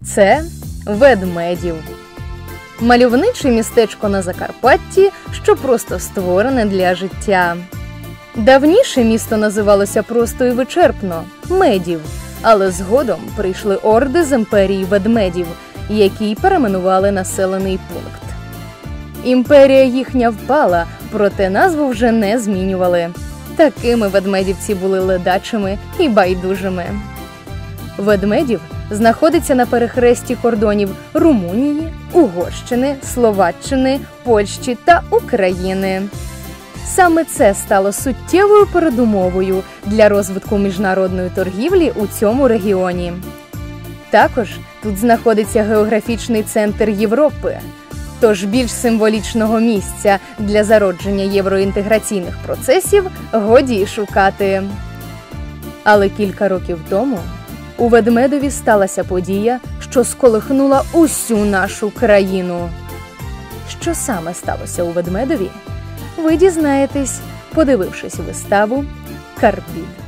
Це Ведмедів. Мальовниче містечко на Закарпатті, що просто створене для життя. Давніше місто називалося просто і вичерпно – Медів, але згодом прийшли орди з імперії ведмедів, які перейменували населений пункт. Імперія їхня впала, проте назву вже не змінювали. Такими ведмедівці були ледачими і байдужими. Ведмедів знаходиться на перехресті кордонів Румунії, Угорщини, Словаччини, Польщі та України. Саме це стало суттєвою передумовою для розвитку міжнародної торгівлі у цьому регіоні. Також тут знаходиться географічний центр Європи, тож більш символічного місця для зародження євроінтеграційних процесів годі й шукати. Але кілька років тому у Ведмедові сталася подія, що сколихнула усю нашу країну. Що саме сталося у Ведмедові, ви дізнаєтесь, подивившись виставу «Карбід».